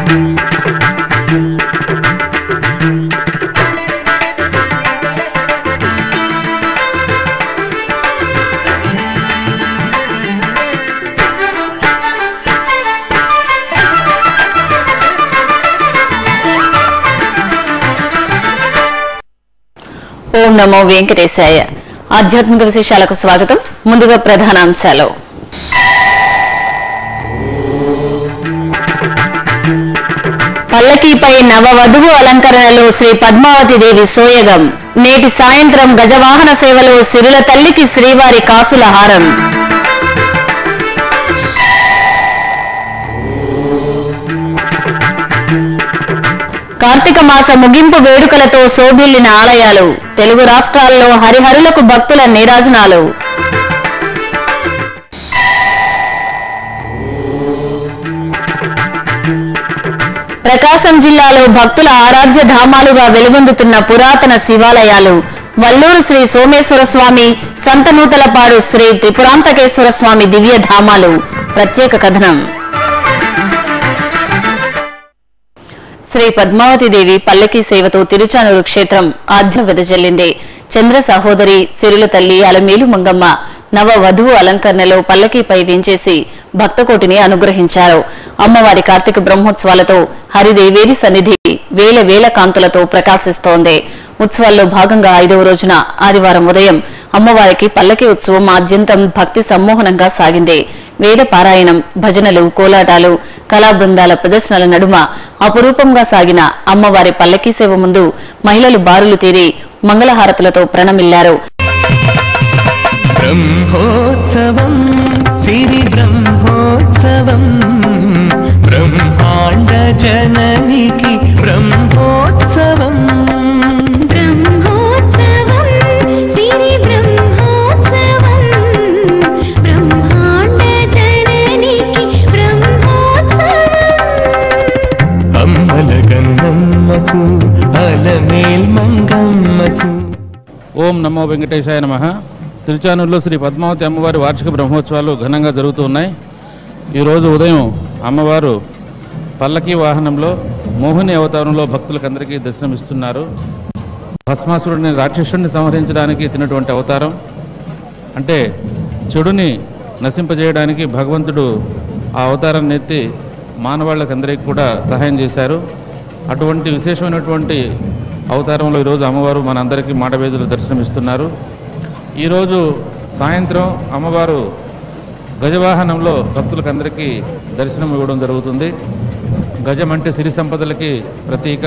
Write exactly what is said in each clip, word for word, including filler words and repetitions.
ఓం నమో వెంకటేశాయ. ఆధ్యాత్మిక విశేషాలకు స్వాగతం. ముందుగా ప్రధానాంశాలు. పల్లకీపై నవవధువు అలంకరణలో శ్రీ పద్మావతి దేవి సోయగం. నేటి సాయంత్రం గజవాహన సేవలో సిరుల తల్లికి శ్రీవారి కాసుల హారం. కార్తీక మాస ముగింపు వేడుకలతో శోభిల్లిన ఆలయాలు. తెలుగు రాష్ట్రాల్లో హరిహరులకు భక్తుల నీరాజనాలు. ప్రకాశం జిల్లాలో భక్తుల ఆరాధ్య ధామాలుగా వెలుగొందుతున్న పురాతన శివాలయాలు. వల్లూరు శ్రీ సోమేశ్వర స్వామి, సంతనూతలపాడు శ్రీ త్రిపురాంతకేశ్వర స్వామి దివ్య ధామాలు. ప్రత్యేక కథనం. శ్రీ పద్మావతి దేవి పల్లకీ సేవతో తిరుచానూరు క్షేత్రం ఆధ్యం వెదజల్లింది. చంద్ర సహోదరి సిరుల తల్లి అలమేలు మంగమ్మ నవ వధువు అలంకరణలో పల్లకీపై వేంచేసి భక్తకోటిని అనుగ్రహించారు. అమ్మవారి కార్తీక బ్రహ్మోత్సవాలతో హరిదేవేరి సన్నిధి వేల వేల కాంతులతో ప్రకాశిస్తోంది. ఉత్సవాల్లో భాగంగా ఐదవ రోజున ఆదివారం ఉదయం అమ్మవారికి పల్లకీ ఉత్సవం ఆద్యంతం భక్తి సమ్మోహనంగా సాగింది. వేద పారాయణం, భజనలు, కోలాటాలు, కళా బృందాల ప్రదర్శనల నడుమ అపురూపంగా సాగిన అమ్మవారి పల్లకీ సేవ ముందు మహిళలు బారులు తీరి మంగళహారతులతో ప్రణమిల్లారు. బ్రహ్మోత్సవం సిరి బ్రహ్మోత్సవం బ్రహ్మాండ జననికి బ్రహ్మోత్సవం బ్రహ్మోత్సవం సిరి బ్రహ్మోత్సవం బ్రహ్మాండ జననికి బ్రహ్మోత్సవం అమ్మల గంగమ్మకు అలమేల్ మంగమ్మకు. ఓం నమో వెంకటేశాయ నమః. తిరుచానూరులో శ్రీ పద్మావతి అమ్మవారి వార్షిక బ్రహ్మోత్సవాలు ఘనంగా జరుగుతూ ఉన్నాయి. ఈరోజు ఉదయం అమ్మవారు పల్లకీ వాహనంలో మోహిని అవతారంలో భక్తులకు అందరికీ దర్శనమిస్తున్నారు. భస్మాసురుడిని, రాక్షసుడిని సంహరించడానికి తినటువంటి అవతారం. అంటే చెడుని నశింపజేయడానికి భగవంతుడు ఆ అవతారాన్ని ఎత్తి మానవాళ్ళకందరికీ కూడా సహాయం చేశారు. అటువంటి విశేషమైనటువంటి అవతారంలో ఈరోజు అమ్మవారు మనందరికీ మాడవేదులు దర్శనమిస్తున్నారు. ఈరోజు సాయంత్రం అమ్మవారు గజవాహనంలో భక్తులకందరికీ దర్శనం ఇవ్వడం జరుగుతుంది. గజం అంటే సిరి సంపదలకి ప్రతీక.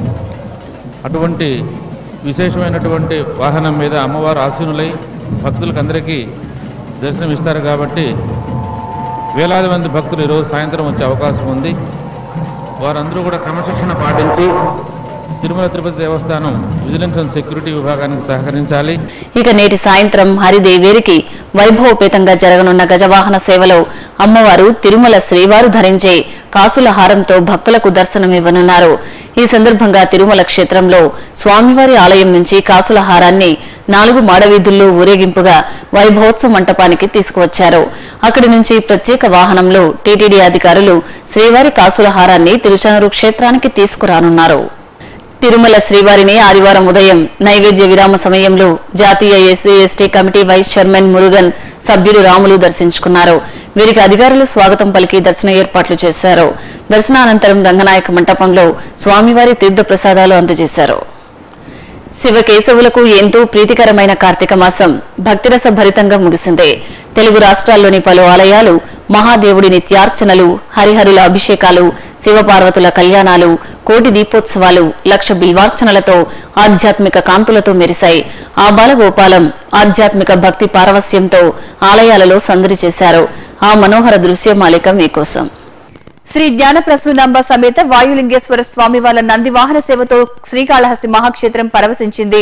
అటువంటి విశేషమైనటువంటి వాహనం మీద అమ్మవారు ఆసీనులై భక్తులకందరికీ దర్శనం ఇస్తారు. కాబట్టి వేలాది మంది భక్తులు ఈరోజు సాయంత్రం వచ్చే అవకాశం ఉంది. వారందరూ కూడా క్రమశిక్షణ పాటించి తిరుమల తిరుపతి దేవస్థానం విజిలెన్స్ అండ్ సెక్యూరిటీ విభాగానికి సహకరించాలి. ఇక నేటి సాయంత్రం హరిదేవేరికి వైభవపేతంగా జరగనున్న గజవాహన సేవలో అమ్మవారు తిరుమల శ్రీవారు ధరించే కాసుల హారంతో భక్తులకు దర్శనమివ్వనున్నారు. ఈ సందర్భంగా తిరుమల క్షేత్రంలో స్వామివారి ఆలయం నుంచి కాసుల హారాన్ని నాలుగు మాడవీధుల్లో ఊరేగింపుగా వైభవోత్సవ మంటపానికి తీసుకువచ్చారు. అక్కడి నుంచి ప్రత్యేక వాహనంలో టీటీడీ అధికారులు శ్రీవారి కాసుల హారాన్ని తిరుచానూరు క్షేత్రానికి తీసుకురానున్నారు. తిరుమల శ్రీవారిని ఆదివారం ఉదయం నైవేద్య విరామ సమయంలో జాతీయ SC ST committee vice chairman Murugan, సభ్యులు రాములు దర్శించుకున్నారు. వీరికి అధికారులు స్వాగతం పలికి దర్శన ఏర్పాట్లు చేశారు. దర్శనానంతరం రంగనాయక మంటపంలో స్వామివారి తీర్థ ప్రసాదాలు అందజేశారు. శివకేశవులకు ఎంతో ప్రీతికరమైన కార్తీక మాసం భక్తిరస భరితంగా ముగిసింది. తెలుగు రాష్ట్రాల్లోని పలు ఆలయాలు మహాదేవుడి నిత్యార్చనలు, హరిహరుల అభిషేకాలు, శివపార్వతుల కళ్యాణాలు, కోటి దీపోత్సవాలు, లక్ష బిల్వార్చనలతో ఆధ్యాత్మిక కాంతులతో మెరిశాయి. ఆ బాలగోపాలం ఆధ్యాత్మిక భక్తి పారవస్యంతో ఆలయాలలో సందడి చేశారు. ఆ మనోహర దృశ్యమాలిక మీకోసం. శ్రీ జ్ఞానప్రసూనాంబ సమేత వాయులింగేశ్వర స్వామి వాళ్ల నంది వాహన సేవతో శ్రీకాళహస్తి మహాక్షేత్రం పరవశించింది.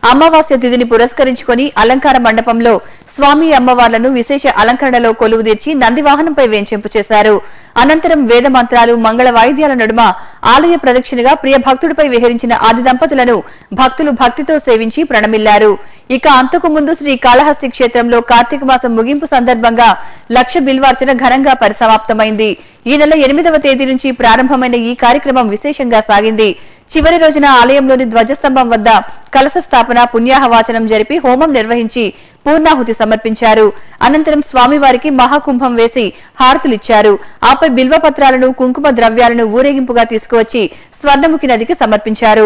అమావాస్య తిథిని పురస్కరించుకుని అలంకార మండపంలో స్వామి అమ్మవార్లను విశేష అలంకరణలో కొలువుదీర్చి నంది వాహనంపై వేంచెంపు చేశారు. అనంతరం వేద మంత్రాలు, మంగళ వాయిద్యాల నడుమ ఆలయ ప్రదక్షిణగా ప్రియ భక్తుడిపై విహరించిన ఆది దంపతులను భక్తులు భక్తితో సేవించి ప్రణమిల్లారు. ఇక అంతకు ముందు శ్రీ కాళహస్తి క్షేత్రంలో కార్తీక మాసం ముగింపు సందర్భంగా లక్ష బిల్వార్చన ఘనంగా పరిసమాప్తమైంది. ఈ నెల ఎనిమిదవ తేదీ నుంచి ప్రారంభమైన ఈ కార్యక్రమం విశేషంగా సాగింది. చివరి రోజున ఆలయంలోని ధ్వజస్తంభం వద్ద కలశ స్థాపన, పుణ్యాహవాచనం జరిపి హోమం నిర్వహించి పూర్ణాహుతి సమర్పించారు. అనంతరం స్వామివారికి మహాకుంభం వేసి హారతులిచ్చారు. ఆపై బిల్వపత్రాలను, కుంకుమ ద్రవ్యాలను ఊరేగింపుగా తీసుకువచ్చి స్వర్ణముఖి నదికి సమర్పించారు.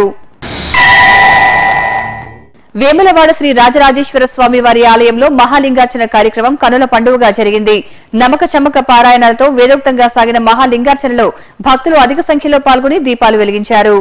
వేములవాడ శ్రీ రాజరాజేశ్వర స్వామి వారి ఆలయంలో మహాలింగార్చన కార్యక్రమం కనుల పండుగగా జరిగింది. నమక చమక పారాయణాలతో వేదోక్తంగా సాగిన మహాలింగార్చనలో భక్తులు అధిక సంఖ్యలో పాల్గొని దీపాలు వెలిగించారు.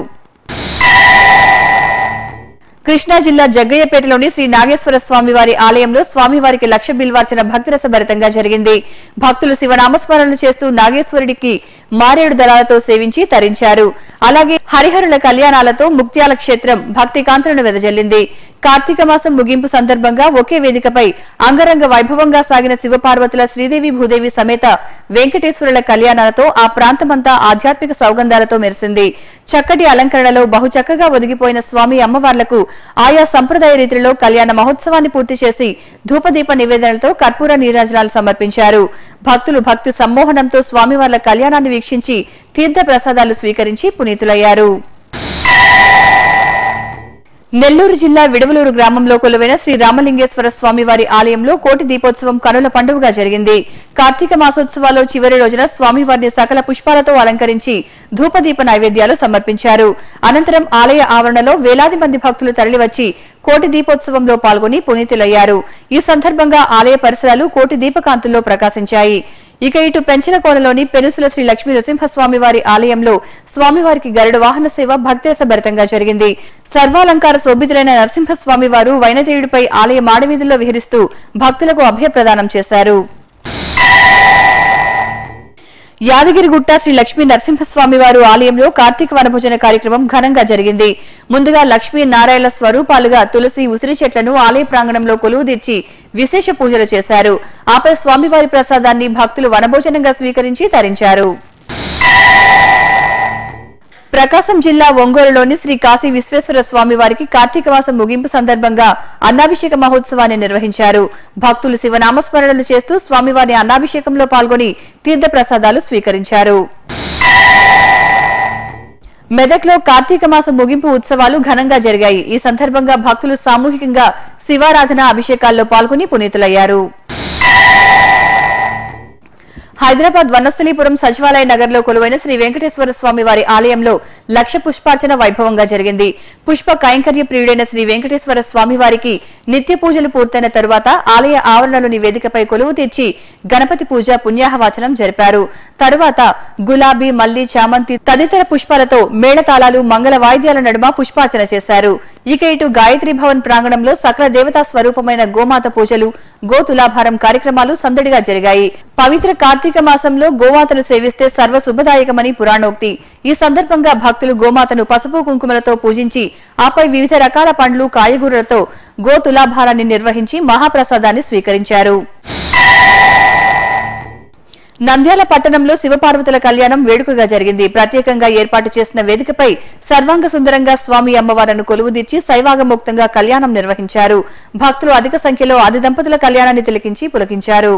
కృష్ణా జిల్లా జగ్గయ్యపేటలోని శ్రీ నాగేశ్వర స్వామివారి ఆలయంలో స్వామివారికి లక్ష బిల్వార్చన భక్తిరసభరితంగా జరిగింది. భక్తులు శివనామస్మరణలు చేస్తూ నాగేశ్వరుడికి మారేడు దళాలతో సేవించి తరించారు. అలాగే హరిహరుల కళ్యాణాలతో ముక్త్యాల క్షేత్రం భక్తి కాంతులను వెదజల్లింది. కార్తీక మాసం ముగింపు సందర్భంగా ఒకే వేదికపై అంగరంగ వైభవంగా సాగిన శివపార్వతుల శ్రీదేవి భూదేవి సమేత వెంకటేశ్వరుల కళ్యాణాలతో ఆ ప్రాంతమంతా ఆధ్యాత్మిక సౌగంధాలతో మెరిసింది. చక్కటి అలంకరణలో బహుచక్కగా ఒదిగిపోయిన స్వామి అమ్మవార్లకు ఆయా సంప్రదాయ రీతిలో కళ్యాణ మహోత్సవాన్ని పూర్తి చేసి ధూపదీప నివేదనలతో కర్పూర నీరాజనాలు సమర్పించారు. భక్తులు భక్తి సమ్మోహనంతో స్వామివార్ల కళ్యాణాన్ని వీక్షించి తీర్థ ప్రసాదాలు స్వీకరించి పునీతులయ్యారు. నెల్లూరు జిల్లా విడవలూరు గ్రామంలో కొలువైన శ్రీ రామలింగేశ్వర స్వామివారి ఆలయంలో కోటి దీపోత్సవం కనుల పండుగగా జరిగింది. కార్తీక మాసోత్సవాల్లో చివరి రోజున స్వామివారిని సకల పుష్పాలతో అలంకరించి ధూపదీప నైవేద్యాలు సమర్పించారు. అనంతరం ఆలయ ఆవరణలో వేలాది మంది భక్తులు తరలివచ్చి కోటి దీపోత్సవంలో పాల్గొని పునీతులయ్యారు. ఈ సందర్భంగా ఆలయ పరిసరాలు కోటి దీపకాంతుల్లో ప్రకాశించాయి. ఇక ఇటు పెంచలకోనలోని పెనుసుల శ్రీ లక్ష్మీ నృసింహస్వామి వారి ఆలయంలో స్వామివారికి గరుడ వాహన సేవ భక్తిరసభరితంగా జరిగింది. సర్వాలంకార శోభితులైన నరసింహస్వామి వారు వైనదేయుడిపై ఆలయ మాడవీధుల్లో విహరిస్తూ భక్తులకు అభయప్రదానం చేశారు. యాదగిరిగుట్ట శ్రీ లక్ష్మీ నరసింహస్వామి వారు ఆలయంలో కార్తీక వనభోజన కార్యక్రమం ఘనంగా జరిగింది. ముందుగా లక్ష్మీ నారాయణ స్వరూపాలుగా తులసి, ఉసిరి చెట్లను ఆలయ ప్రాంగణంలో కొలువుదీర్చి విశేష పూజలు చేశారు. ఆపై స్వామివారి ప్రసాదాన్ని భక్తులు వనభోజనంగా స్వీకరించి తరించారు. ప్రకాశం జిల్లా ఒంగోలులోని శ్రీ కాశీ విశ్వేశ్వర స్వామి వారికి కార్తీక మాసం ముగింపు సందర్భంగా అన్నాభిషేక మహోత్సవాన్ని నిర్వహించారు. భక్తులు శివనామస్మరణలు చేస్తూ స్వామివారి అన్నాభిషేకంలో పాల్గొని తీర్థ ప్రసాదాలు స్వీకరించారు. మెదక్లో కార్తీక మాసం ముగింపు ఉత్సవాలు ఘనంగా జరిగాయి. ఈ సందర్భంగా భక్తులు సామూహికంగా శివారాధన, అభిషేకాల్లో పాల్గొని పునీతులయ్యారు. హైదరాబాద్ వనస్థలీపురం సచివాలయ నగర్లో కొలువైన శ్రీ వెంకటేశ్వర స్వామి వారి ఆలయంలో లక్ష పుష్పార్చన వైభవంగా జరిగింది. పుష్ప కైంకర్య ప్రియుడైన శ్రీ వెంకటేశ్వర స్వామి వారికి నిత్య పూజలు పూర్తయిన తరువాత ఆలయ ఆవరణలోని వేదికపై కొలువు తీర్చి గణపతి పూజ, పుణ్యాహవాచనం జరిపారు. తరువాత గులాబీ, మల్లి, చామంతి తదితర పుష్పాలతో మేళతాళాలు, మంగళ వాయిద్యాల నడుమ పుష్పార్చన చేశారు. ఇక ఇటు గాయత్రి భవన్ ప్రాంగణంలో సకల దేవతా స్వరూపమైన గోమాత పూజలు, గోతులాభారం కార్యక్రమాలు సందడిగా జరిగాయి. పవిత్ర కార్తీక మాసంలో గోమాతను సేవిస్తే సర్వ శుభదాయకమని పురాణోక్తి. ఈ సందర్భంగా భక్తులు గోమాతను పసుపు కుంకుమలతో పూజించి ఆపై వివిధ రకాల పండ్లు, కాయగూరలతో గోతులాభారాన్ని నిర్వహించి మహాప్రసాదాన్ని స్వీకరించారు. నంద్యాల పట్టణంలో శివపార్వతుల కళ్యాణం వేడుకగా జరిగింది. ప్రత్యేకంగా ఏర్పాటు చేసిన వేదికపై సర్వాంగ సుందరంగా స్వామి అమ్మవారిని కొలువుదీర్చి శైవాగమోక్తంగా కళ్యాణం నిర్వహించారు. భక్తులు అధిక సంఖ్యలో ఆది దంపతుల కళ్యాణాన్ని తిలకించి పులకించారు.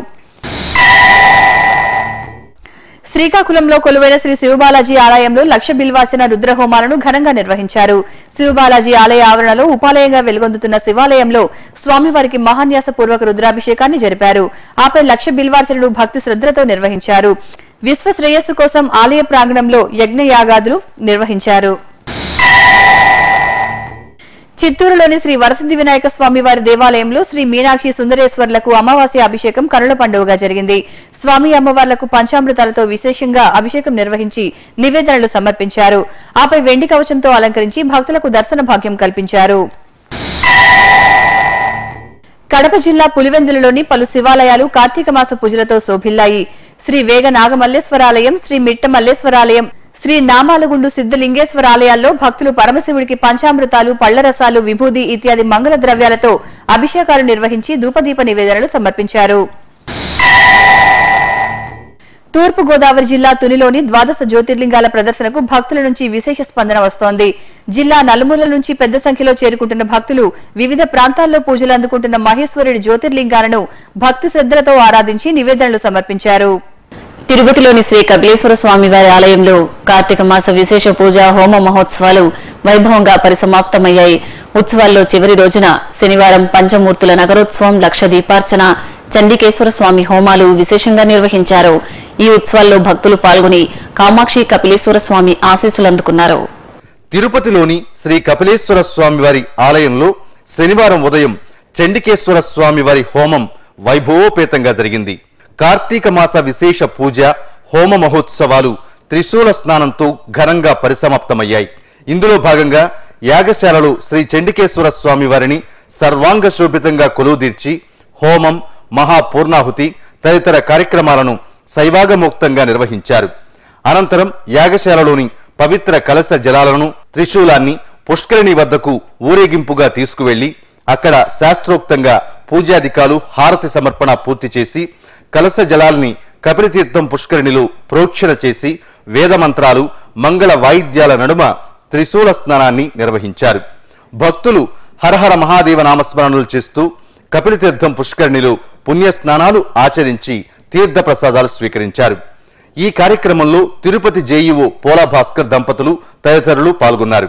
శ్రీకాకుళంలో కొలువైన శ్రీ శివబాలాజీ ఆలయంలో లక్ష బిల్వాచన రుద్రహోమాలను ఘనంగా నిర్వహించారు. శివబాలాజీ ఆలయ ఆవరణలో ఉపాలయంగా వెలుగొందుతున్న శివాలయంలో స్వామివారికి మహాన్యాస పూర్వక రుద్రాభిషేకాన్ని జరిపారు. ఆపై లక్ష బిల్వార్చనలు భక్తి శ్రద్ధలతో నిర్వహించారు. విశ్వ శ్రేయస్సు కోసం ఆలయ ప్రాంగణంలో యజ్ఞయాగాదులు నిర్వహించారు. చిత్తూరులోని శ్రీ వరసిద్ధి వినాయక స్వామి వారి దేవాలయంలో శ్రీ మీనాక్షి సుందరేశ్వర్లకు అమావాస్య అభిషేకం కనుల పండుగగా జరిగింది. స్వామి అమ్మవార్లకు పంచామృతాలతో విశేషంగా అభిషేకం నిర్వహించి నివేదనలు సమర్పించారు. ఆపై వెండి కవచంతో అలంకరించి భక్తులకు దర్శన భాగ్యం కల్పించారు. కడప జిల్లా పులివెందులలోని పలు శివాలయాలు కార్తీక మాస పూజలతో శోభిల్లాయి. శ్రీ వేగ నాగమల్లేశ్వరాలయం, శ్రీ మిట్ట మల్లేశ్వరాలయం, శ్రీ నామాలగుండు సిద్ధలింగేశ్వర ఆలయాల్లో భక్తులు పరమశివుడికి పంచామృతాలు, పళ్లరసాలు, విభూది ఇత్యాది మంగళ ద్రవ్యాలతో అభిషేకాలు నిర్వహించి ధూపదీప నివేదనలు సమర్పించారు. తూర్పు గోదావరి జిల్లా తునిలోని ద్వాదశ జ్యోతిర్లింగాల ప్రదర్శనకు భక్తుల నుంచి విశేష స్పందన వస్తోంది. జిల్లా నలుమూలల నుంచి పెద్ద సంఖ్యలో చేరుకుంటున్న భక్తులు వివిధ ప్రాంతాల్లో పూజలు అందుకుంటున్న మహేశ్వరుడి జ్యోతిర్లింగాలను భక్తి శ్రద్ధలతో ఆరాధించి నివేదనలు సమర్పించారు. తిరుపతిలోని శ్రీ కపిలేశ్వర స్వామి వారి ఆలయంలో కార్తీక మాస విశేష పూజ హోమ మహోత్సవాలు వైభవంగా పరిసమాప్తమయ్యాయి. ఉత్సవాల్లో చివరి రోజున శనివారం పంచమూర్తుల నగరోత్సవం, లక్ష దీపార్చన, చండికేశ్వర స్వామి హోమాలు విశేషంగా నిర్వహించారు. ఈ ఉత్సవాల్లో భక్తులు పాల్గొని కామాక్షి కపిలేశ్వర స్వామి ఆశీస్సులు అందుకున్నారు. తిరుపతిలోని శ్రీ కపిలేశ్వర స్వామి వారి ఆలయంలో శనివారం ఉదయం చండికేశ్వర స్వామి వారి హోమం వైభవోపేతంగా జరిగింది. కార్తీక మాస విశేష పూజ హోమ మహోత్సవాలు త్రిశూల స్నానంతో ఘనంగా పరిసమాప్తమయ్యాయి. ఇందులో భాగంగా యాగశాలలో శ్రీ చండికేశ్వర స్వామి వారిని సర్వాంగ శోభితంగా కొలువుదీర్చి హోమం, మహాపూర్ణాహుతి తదితర కార్యక్రమాలను శైవాగమోక్తంగా నిర్వహించారు. అనంతరం యాగశాలలోని పవిత్ర కలశ జలాలను, త్రిశూలాన్ని పుష్కరిణి వద్దకు ఊరేగింపుగా తీసుకువెళ్లి అక్కడ శాస్త్రోక్తంగా పూజాధికాలు హారతి సమర్పణ పూర్తి చేసి కలశ జలాల్ని కపిలతీర్థం పుష్కరిణిలో ప్రోక్షణ చేసి వేదమంత్రాలు, మంగళ వాయిద్యాల నడుమ త్రిశూల స్నానాన్ని నిర్వహించారు. భక్తులు హరహర మహాదేవ నామస్మరణలు చేస్తూ కపిలతీర్థం పుష్కరిణిలో పుణ్యస్నానాలు ఆచరించి తీర్థ ప్రసాదాలు స్వీకరించారు. ఈ కార్యక్రమంలో తిరుపతి జేఈఓ పోలా భాస్కర్ దంపతులు తదితరులు పాల్గొన్నారు.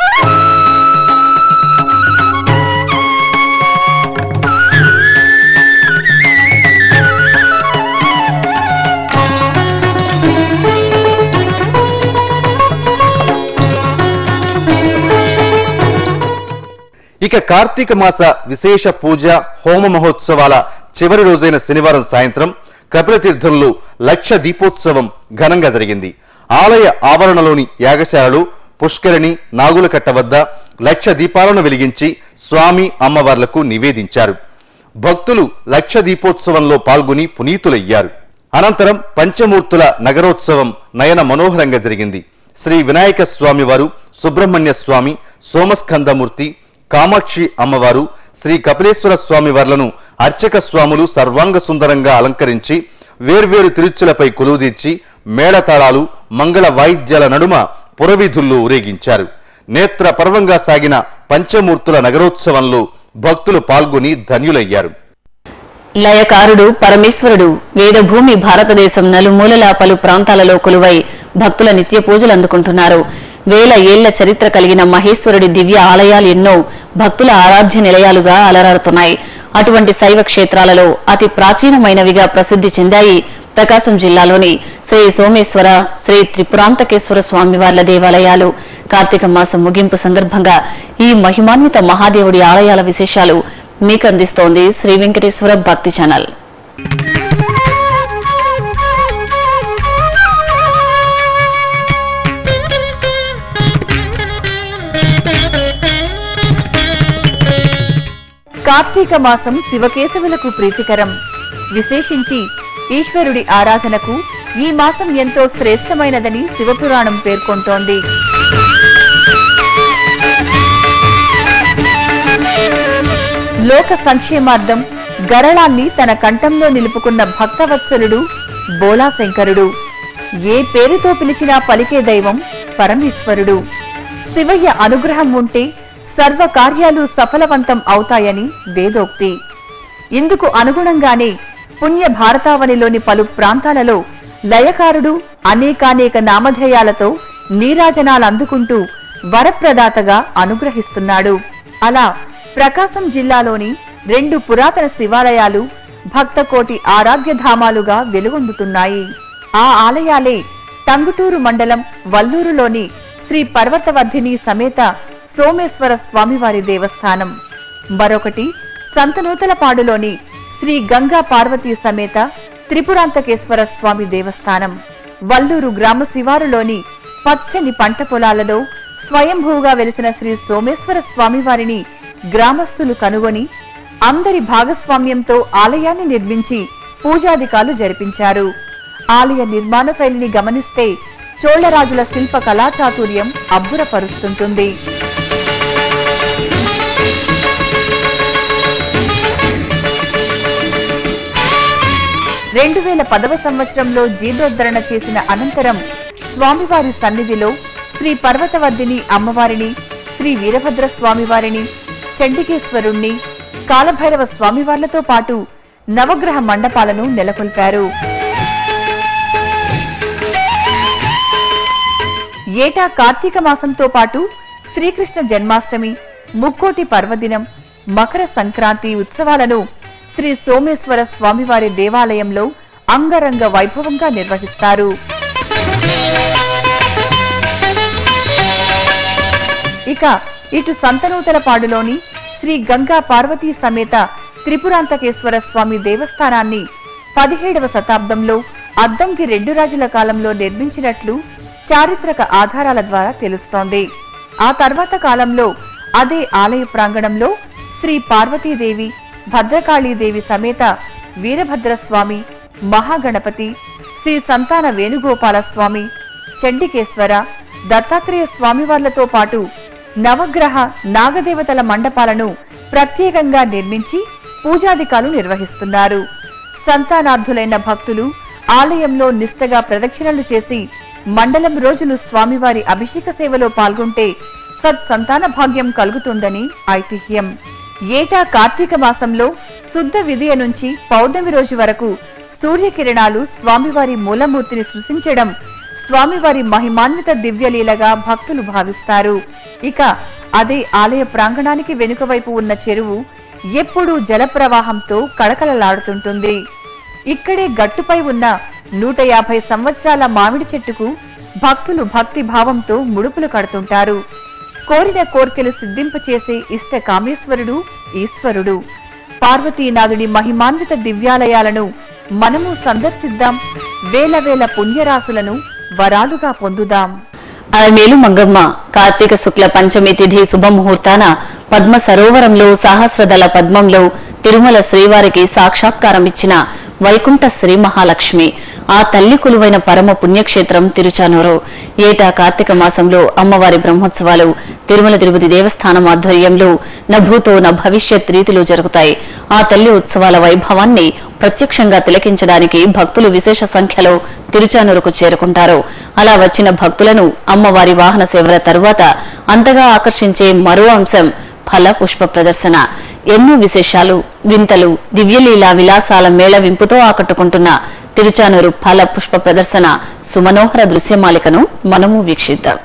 ఇక కార్తీక మాస విశేష పూజ హోమ మహోత్సవాల చివరి రోజైన శనివారం సాయంత్రం కపిలతీర్థంలో లక్ష దీపోత్సవం ఘనంగా జరిగింది. ఆలయ ఆవరణలోని యాగశాలలో పుష్కరిణి నాగులకట్ట వద్ద లక్ష దీపాలను వెలిగించి స్వామి అమ్మవార్లకు నివేదించారు. భక్తులు లక్ష దీపోత్సవంలో పాల్గొని పునీతులయ్యారు. అనంతరం పంచమూర్తుల నగరోత్సవం నయన మనోహరంగా జరిగింది. శ్రీ వినాయక స్వామి వారు, సుబ్రహ్మణ్య స్వామి, సోమస్కందమూర్తి, కామాక్షి అమ్మవారు, శ్రీ కపిలేశ్వర స్వామి వార్లను అర్చక స్వాములు సర్వాంగ సుందరంగా అలంకరించి వేర్వేరు తిరుచులపై కొలువుదీర్చి మేళతాళాలు, మంగళ వాయిద్యాల నడుమ పురవీధుల్లో ఊరేగించారు. నేత్ర పర్వంగా సాగిన పంచమూర్తుల నగరోత్సవంలో భక్తులు పాల్గొని ధన్యులయ్యారు. లయకారుడు పరమేశ్వరుడు వేదభూమి భారతదేశం నలుమూలల పలు ప్రాంతాలలో కొలువై భక్తుల నిత్య పూజలు అందుకుంటున్నారు. వేల ఏళ్ల చరిత్ర కలిగిన మహేశ్వరుడి దివ్య ఆలయాలు ఎన్నో భక్తుల ఆరాధ్య నిలయాలుగా అలరారుతున్నాయి. అటువంటి శైవ క్షేత్రాలలో అతి ప్రాచీనమైనవిగా ప్రసిద్ధి చెందాయి ప్రకాశం జిల్లాలోని శ్రీ సోమేశ్వర, శ్రీ త్రిపురాంతకేశ్వర స్వామివార్ల దేవాలయాలు. కార్తీక మాసం ముగింపు సందర్భంగా ఈ మహిమాన్విత మహాదేవుడి ఆలయాల విశేషాలు మీకు అందిస్తోంది శ్రీ వెంకటేశ్వర భక్తి ఛానల్. కార్తీక మాసం శివకేశవులకు ప్రీతికరం. విశేషించి ఈశ్వరుడి ఆరాధనకు ఈ మాసం ఎంతో శ్రేష్టమైనదని శివపురాణం పేర్కొంటోంది. లోక సంక్షేమార్థం గరళాన్ని తన కంఠంలో నిలుపుకున్న భక్తవత్సలుడు బోలాశంకరుడు. ఏ పేరుతో పిలిచినా పలికే దైవం పరమేశ్వరుడు. శివయ్య అనుగ్రహం ఉంటే సర్వ కార్యాలు సఫలవంతం అవుతాయని వేదోక్తి. ఇందుకు అనుగుణంగానే పుణ్య భారతావనిలోని పలు ప్రాంతాలలో లయకారుడు అనేకానేక నామధేయాలతో నీరాజనాలందుకుంటూ వరప్రదాతగా అనుగ్రహిస్తున్నాడు. అలా ప్రకాశం జిల్లాలోని రెండు పురాతన శివాలయాలు భక్తకోటి ఆరాధ్యధామాలుగా వెలుగొందుతున్నాయి. ఆ ఆలయాలే టంగుటూరు మండలం వల్లూరులోని శ్రీ పర్వతవర్ధిని సమేత సోమేశ్వర స్వామివారి దేవస్థానం, మరొకటి సంతనూతలపాడులోని శ్రీ గంగా పార్వతీ సమేత త్రిపురాంతకేశ్వర స్వామి దేవస్థానం. వల్లూరు గ్రామ శివారులోని పచ్చని పంట పొలాలలో స్వయంభూగా వెలిసిన శ్రీ సోమేశ్వర స్వామివారిని గ్రామస్తులు కనుగొని అందరి భాగస్వామ్యంతో ఆలయాన్ని నిర్మించి పూజాధికాలు జరిపించారు. ఆలయ నిర్మాణ శైలిని గమనిస్తే చోళరాజుల శిల్ప కళాచాతుర్యం అబ్బురపరుస్తుంటుంది. రెండు వేల పదవ సంవత్సరంలో జీర్ణోద్ధరణ చేసిన అనంతరం స్వామివారి సన్నిధిలో శ్రీ పర్వతవర్ధిని అమ్మవారిని, శ్రీ వీరభద్ర స్వామివారిని, చండికేశ్వరుణ్ణి, కాలభైరవ స్వామివార్లతో పాటు నవగ్రహ మండపాలను నెలకొల్పారు. ఏటా కార్తీక మాసంతో పాటు శ్రీకృష్ణ జన్మాష్టమి, ముక్కోటి పర్వదినం, మకర సంక్రాంతి ఉత్సవాలను శ్రీ సోమేశ్వర స్వామివారి దేవాలయంలో అంగరంగ వైభవంగా నిర్వహిస్తారు. ఇక ఇటు సంతనూతలపాడులోని శ్రీ గంగా పార్వతీ సమేత త్రిపురాంతకేశ్వర స్వామి దేవస్థానాన్ని పదిహేడవ శతాబ్దంలో అద్దంకి రెండు రాజుల కాలంలో నిర్మించినట్లు చారిత్రక ఆధారాల ద్వారా తెలుస్తోంది. ఆ తర్వాత కాలంలో అదే ఆలయ ప్రాంగణంలో శ్రీ పార్వతీదేవి, భద్రకాళీదేవి సమేత వీరభద్రస్వామి, మహాగణపతి, శ్రీ సంతాన వేణుగోపాల స్వామి, చండికేశ్వర, దత్తాత్రేయ స్వామివార్లతో పాటు నవగ్రహ నాగదేవతల మండపాలను ప్రత్యేకంగా నిర్మించి పూజాధికాలు నిర్వహిస్తున్నారు. సంతానార్థులైన భక్తులు ఆలయంలో నిష్టగా ప్రదక్షిణలు చేసి మండలం రోజులు స్వామివారి అభిషేక సేవలో పాల్గొంటే సత్సంతాన భాగ్యం కలుగుతుందని ఐతిహ్యం. ఏటా కార్తీక మాసంలో శుద్ధ విదియ నుంచి పౌర్ణమి రోజు వరకు సూర్యకిరణాలు స్వామివారి మూలమూర్తిని సృష్టించడం స్వామివారి మహిమాన్విత దివ్యలీలగా భక్తులు భావిస్తారు. ఇక అదే ఆలయ ప్రాంగణానికి వెనుక వైపు ఉన్న చెరువు ఎప్పుడూ జలప్రవాహంతో కళకళలాడుతుంటుంది. ఇక్కడే గట్టుపై ఉన్న నూట యాభై సంవత్సరాల మామిడి చెట్టుకు భక్తులు భక్తి భావంతో ముడుపులు కడుతుంటారు. కోరిన కోర్కెలు సిద్ధింపచేసే ఇష్ట కామేశ్వరుడు ఈశ్వరుడు. పార్వతీనాథుడి మహిమాన్విత దివ్యాలయాలను మనము సందర్శిద్దాం. వేల వేల పుణ్యరాశులను వరాలుగా పొందుదాం. అలమేలు మంగమ్మ కార్తీక శుక్ల పంచమి తిథి శుభముహూర్తాన పద్మ సరోవరంలో సహస్రదళ పద్మంలో తిరుమల శ్రీవారికి సాక్షాత్కారం ఇచ్చిన వైకుంఠ శ్రీ మహాలక్ష్మి, ఆ తల్లి కొలువైన పరమ పుణ్యక్షేత్రం తిరుచానూరు. ఏటా కార్తీక మాసంలో అమ్మవారి బ్రహ్మోత్సవాలు తిరుమల తిరుపతి దేవస్థానం ఆధ్వర్యంలో నభూతో న భవిష్యత్ రీతిలో జరుగుతాయి. ఆ తల్లి ఉత్సవాల వైభవాన్ని ప్రత్యక్షంగా తిలకించడానికి భక్తులు విశేష సంఖ్యలో తిరుచానూరుకు చేరుకుంటారు. అలా వచ్చిన భక్తులను అమ్మవారి వాహన సేవల తరువాత అంతగా ఆకర్షించే మరో అంశం ఫల పుష్ప ప్రదర్శన. ఎన్నో విశేషాలు, వింతలు, దివ్యలీలా విలాసాల మేళవింపుతో ఆకట్టుకుంటున్న తిరుచానూరు ఫల పుష్ప ప్రదర్శన సుమనోహర దృశ్యమాలికను మనము వీక్షిద్దాం.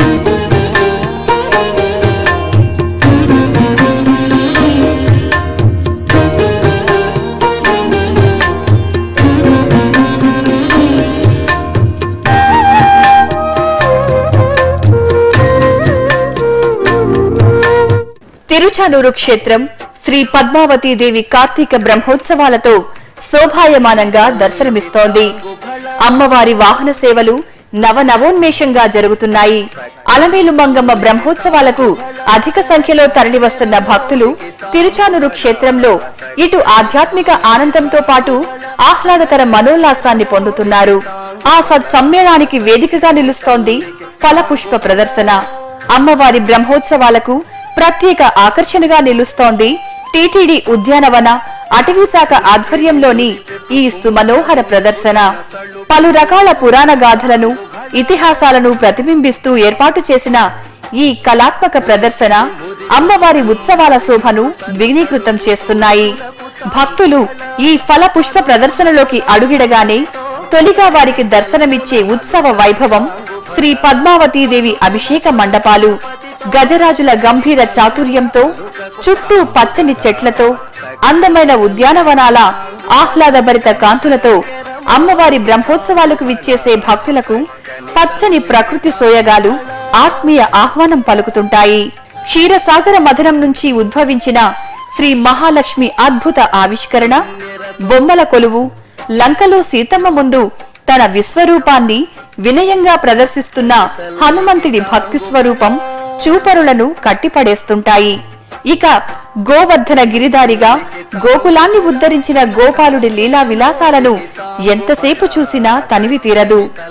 తిరుచానూరు క్షేత్రం శ్రీ పద్మావతీదేవి కార్తీక బ్రహ్మోత్సవాలతో శోభాయమానంగా దర్శనమిస్తోంది. అమ్మవారి వాహన సేవలు నవనవోన్మేషంగా జరుగుతున్నాయి. అలమేలు మంగమ్మ బ్రహ్మోత్సవాలకు అధిక సంఖ్యలో తరలివస్తున్న భక్తులు తిరుచానూరు క్షేత్రంలో ఇటు ఆధ్యాత్మిక ఆనందంతో పాటు ఆహ్లాదకర మనోల్లాసాన్ని పొందుతున్నారు. ఆ సత్సమ్మేళనానికి వేదికగా నిలుస్తోంది ఫల పుష్ప ప్రదర్శన. అమ్మవారి బ్రహ్మోత్సవాలకు ప్రత్యేక ఆకర్షణగా నిలుస్తోంది టీటీడీ ఉద్యానవన అటవీ శాఖ ఆధ్వర్యంలోని ఈ సుమనోహర ప్రదర్శన. పలు రకాల పురాణ గాథలను, ఇతిహాసాలను ప్రతిబింబిస్తూ ఏర్పాటు చేసిన ఈ కళాత్మక ప్రదర్శన అమ్మవారి ఉత్సవాల శోభను ద్విగుణీకృతం చేస్తున్నాయి. భక్తులు ఈ ఫల పుష్ప ప్రదర్శనలోకి అడుగిడగానే తొలిగా వారికి దర్శనమిచ్చే ఉత్సవ వైభవం శ్రీ పద్మావతీదేవి అభిషేక మండపాలు. గజరాజుల గంభీర చాతుర్యంతో, చుట్టూ పచ్చని చెట్లతో, అందమైన ఉద్యానవనాల ఆహ్లాదభరిత కాంతులతో అమ్మవారి బ్రహ్మోత్సవాలకు విచ్చేసే భక్తులకు పచ్చని ప్రకృతి సోయగాలు ఆత్మీయ ఆహ్వానం పలుకుతుంటాయి. క్షీరసాగర మథనం నుంచి ఉద్భవించిన శ్రీ మహాలక్ష్మి అద్భుత ఆవిష్కరణ, బొమ్మల కొలువు, లంకలో సీతమ్మ ముందు తన విశ్వరూపాన్ని వినయంగా ప్రదర్శిస్తున్న హనుమంతుడి భక్తి స్వరూపం చూపరులను కట్టిపడేస్తుంటాయి. ఇక గోవర్ధన గిరిదారిగా గోకులాన్ని ఉద్ధరించిన గోపాలుడి లీలా విలాసాలను ఎంతసేపు చూసినా తనివి తీరదు.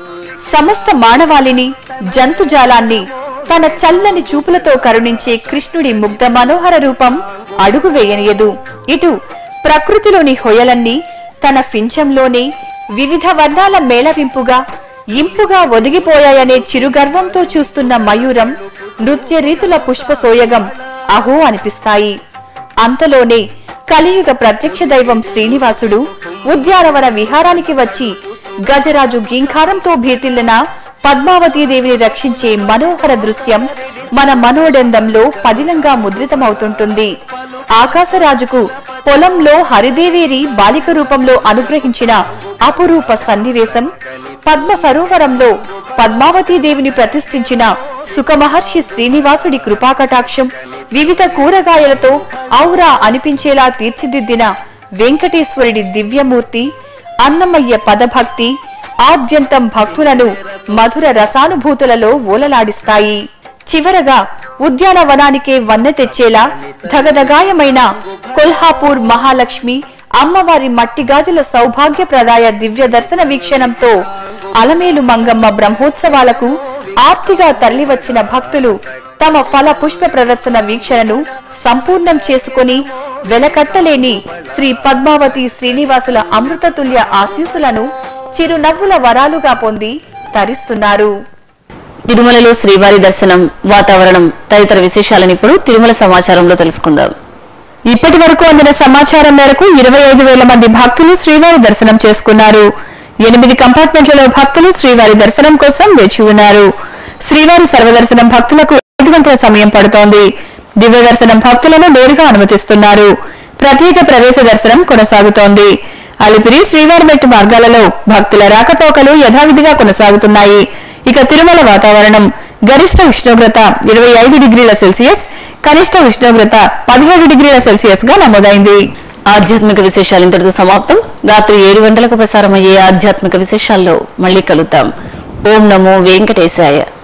సమస్త మానవాళిని జంతుజాలాన్ని తన చల్లని చూపులతో కరుణించే కృష్ణుడి ముగ్ధ మనోహర రూపం అడుగు వేయనియదు. ఇటు ప్రకృతిలోని హొయలన్నీ తన ఫించంలోనే వివిధ వర్ణాల మేళవింపుగా ఇంపుగా ఒదిగిపోయాయనే చిరుగర్వంతో చూస్తున్న మయూరం నృత్య రీతుల పుష్ప సోయగం అహో అనిపిస్తాయి. అంతలోనే కలియుగ ప్రత్యక్ష దైవం శ్రీనివాసుడు ఉద్యానవన విహారానికి వచ్చి గజరాజు గింకారంతో భీతిల్లిన పద్మావతీదేవిని రక్షించే మనోహర దృశ్యం మన మనోడందంలో పదిలంగా ముద్రితమవుతుంటుంది. ఆకాశరాజుకు పొలంలో హరిదేవేరి బాలిక రూపంలో అనుగ్రహించిన అపురూప సన్నివేశం, పద్మ సరోవరంలో పద్మావతీదేవిని ప్రతిష్ఠించిన సుఖమహర్షి శ్రీనివాసుడి కృపాకటాక్షం, వివిధ కూరగాయలతో ఔరా అనిపించేలా తీర్చిదిద్దిన వెంకటేశ్వరుడి దివ్యమూర్తి, అన్నమయ్య పదభక్తి ఆద్యంతం భక్తులను మధుర రసానుభూతులలో ఓలలాడిస్తాయి. చివరగా ఉద్యానవనానికే వన్నె తెచ్చేలా ధగధగాయమైన కొల్హాపూర్ మహాలక్ష్మి అమ్మవారి మట్టిగాజుల సౌభాగ్యప్రదాయ దివ్య దర్శన వీక్షణంతో అలమేలు మంగమ్మ బ్రహ్మోత్సవాలకు ఆర్తిగా తరలివచ్చిన భక్తులు తమ ఫల పుష్ప ప్రదర్శన వీక్షణను సంపూర్ణం చేసుకుని వెలకట్టలేని శ్రీ పద్మావతి శ్రీనివాసుల అమృతతుల్య ఆశీస్సులను చిరునవ్వుల వరాలుగా పొంది తరిస్తున్నారు. తిరుమలలో శ్రీవారి దర్శనం, వాతావరణం తదితర విశేషాలను ఇప్పుడు తిరుమల సమాచారంలో తెలుసుకుందాం. ఇప్పటి వరకు అందిన సమాచారం మేరకు ఇరవై ఐదు వేల మంది భక్తులు శ్రీవారి దర్శనం చేసుకున్నారు. ఎనిమిది కంపార్ట్మెంట్లలో భక్తులు శ్రీవారి దర్శనం కోసం వేచి ఉన్నారు. శ్రీవారి సర్వదర్శనం భక్తులకు ఐదు గంటల సమయం పడుతోంది. దివ్య దర్శనం భక్తులను నేరుగా అనుమతిస్తున్నారు. ప్రత్యేక ప్రవేశ దర్శనం కొనసాగుతోంది. అలిపిరి శ్రీవారి మెట్టు మార్గాలలో భక్తుల రాకపోకలు యథావిధిగా కొనసాగుతున్నాయి. ఇక తిరుమల వాతావరణం గరిష్ట ఉష్ణోగ్రత ఇరవై ఐదు డిగ్రీల సెల్సియస్, కనిష్ట ఉష్ణోగ్రత పదిహేడు డిగ్రీల సెల్సియస్ గా నమోదైంది. ఆధ్యాత్మిక విశేషాలు ఇంతటితో సమాప్తం. రాత్రి ఏడు గంటలకు ప్రసారమయ్యే ఆధ్యాత్మిక విశేషాల్లో మళ్లీ కలుద్దాం. ఓం నమో వెంకటేశాయ.